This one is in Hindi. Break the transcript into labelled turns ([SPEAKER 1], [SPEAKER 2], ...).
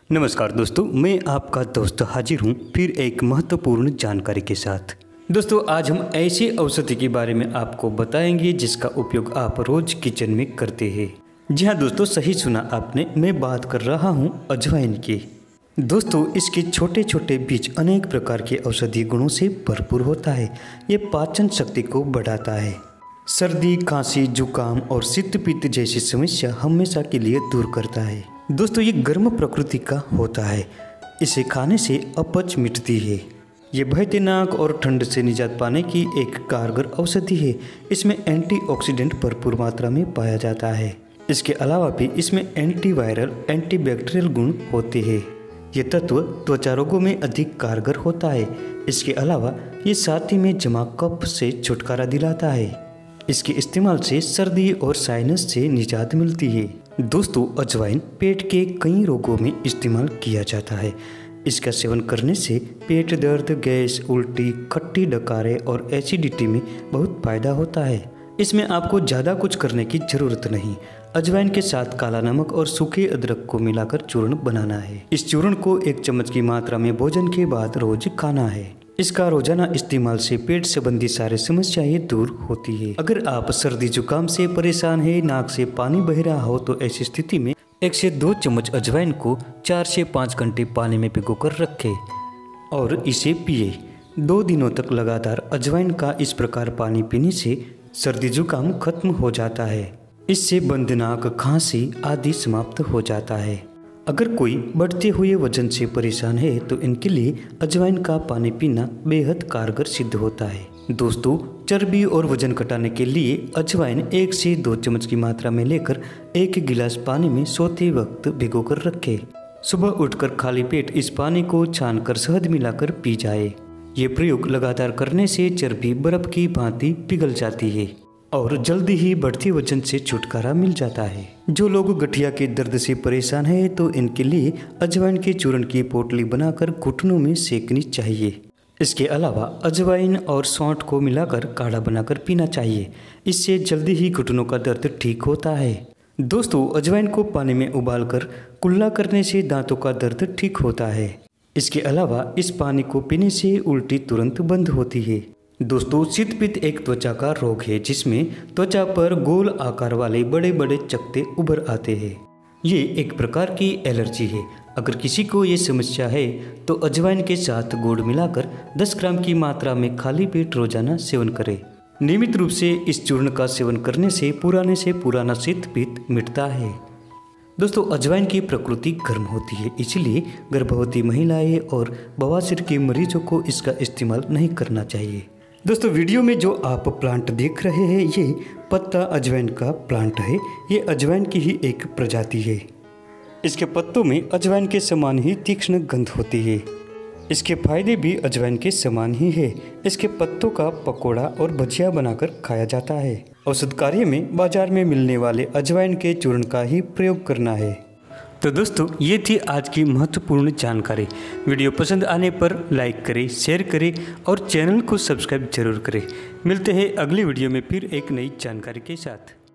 [SPEAKER 1] नमस्कार दोस्तों, मैं आपका दोस्त हाजिर हूँ फिर एक महत्वपूर्ण जानकारी के साथ। दोस्तों, आज हम ऐसे औषधि के बारे में आपको बताएंगे जिसका उपयोग आप रोज किचन में करते हैं। जी हाँ दोस्तों, सही सुना आपने, मैं बात कर रहा हूँ अजवाइन की। दोस्तों, इसके छोटे छोटे बीज अनेक प्रकार के औषधीय गुणों से भरपूर होता है। ये पाचन शक्ति को बढ़ाता है, सर्दी, खांसी, जुकाम और शीत पित्त जैसी समस्या हमेशा के लिए दूर करता है। दोस्तों, ये गर्म प्रकृति का होता है, इसे खाने से अपच मिटती है। ये बहते नाक और ठंड से निजात पाने की एक कारगर औषधि है। इसमें एंटीऑक्सीडेंट भरपूर मात्रा में पाया जाता है। इसके अलावा भी इसमें एंटीवायरल, एंटीबैक्टीरियल गुण होते हैं। ये तत्व त्वचा रोगों में अधिक कारगर होता है। इसके अलावा ये छाती में जमा कफ से छुटकारा दिलाता है। इसके इस्तेमाल से सर्दी और साइनस से निजात मिलती है। दोस्तों, अजवाइन पेट के कई रोगों में इस्तेमाल किया जाता है। इसका सेवन करने से पेट दर्द, गैस, उल्टी, खट्टी डकारे और एसिडिटी में बहुत फायदा होता है। इसमें आपको ज़्यादा कुछ करने की ज़रूरत नहीं। अजवाइन के साथ काला नमक और सूखे अदरक को मिलाकर चूर्ण बनाना है। इस चूर्ण को 1 चम्मच की मात्रा में भोजन के बाद रोज खाना है। इसका रोजाना इस्तेमाल से पेट संबंधी सारी समस्याएं दूर होती है। अगर आप सर्दी जुकाम से परेशान है, नाक से पानी बह रहा हो, तो ऐसी स्थिति में 1 से 2 चम्मच अजवाइन को 4 से 5 घंटे पानी में भिगोकर रखें और इसे पिए। 2 दिनों तक लगातार अजवाइन का इस प्रकार पानी पीने से सर्दी जुकाम खत्म हो जाता है। इससे बंद नाक, खांसी आदि समाप्त हो जाता है। अगर कोई बढ़ते हुए वजन से परेशान है तो इनके लिए अजवाइन का पानी पीना बेहद कारगर सिद्ध होता है। दोस्तों, चर्बी और वजन घटाने के लिए अजवाइन 1 से 2 चम्मच की मात्रा में लेकर 1 गिलास पानी में सोते वक्त भिगोकर रखें। सुबह उठकर खाली पेट इस पानी को छानकर शहद मिलाकर पी जाए। ये प्रयोग लगातार करने से चर्बी बर्फ की भांति पिघल जाती है और जल्दी ही बढ़ती वजन से छुटकारा मिल जाता है। जो लोग गठिया के दर्द से परेशान है तो इनके लिए अजवाइन के चूर्ण की पोटली बनाकर घुटनों में सेकनी चाहिए। इसके अलावा अजवाइन और सौंठ को मिलाकर काढ़ा बनाकर पीना चाहिए। इससे जल्दी ही घुटनों का दर्द ठीक होता है। दोस्तों, अजवाइन को पानी में उबालकर कुल्ला करने से दांतों का दर्द ठीक होता है। इसके अलावा इस पानी को पीने से उल्टी तुरंत बंद होती है। दोस्तों, शीत पित्त एक त्वचा का रोग है जिसमें त्वचा पर गोल आकार वाले बड़े बड़े चकत्ते उभर आते हैं। ये एक प्रकार की एलर्जी है। अगर किसी को ये समस्या है तो अजवाइन के साथ गुड़ मिलाकर 10 ग्राम की मात्रा में खाली पेट रोजाना सेवन करें। नियमित रूप से इस चूर्ण का सेवन करने से पुराना शीत पित्त मिटता है। दोस्तों, अजवाइन की प्रकृति गर्म होती है, इसलिए गर्भवती महिलाएं और बवासीर के मरीजों को इसका इस्तेमाल नहीं करना चाहिए। दोस्तों, वीडियो में जो आप प्लांट देख रहे हैं ये पत्ता अजवाइन का प्लांट है। ये अजवाइन की ही एक प्रजाति है। इसके पत्तों में अजवाइन के समान ही तीक्ष्ण गंध होती है। इसके फायदे भी अजवाइन के समान ही है। इसके पत्तों का पकौड़ा और भजिया बनाकर खाया जाता है। औषध कार्य में बाजार में मिलने वाले अजवाइन के चूर्ण का ही प्रयोग करना है। तो दोस्तों, ये थी आज की महत्वपूर्ण जानकारी। वीडियो पसंद आने पर लाइक करें, शेयर करें और चैनल को सब्सक्राइब जरूर करें। मिलते हैं अगली वीडियो में फिर एक नई जानकारी के साथ।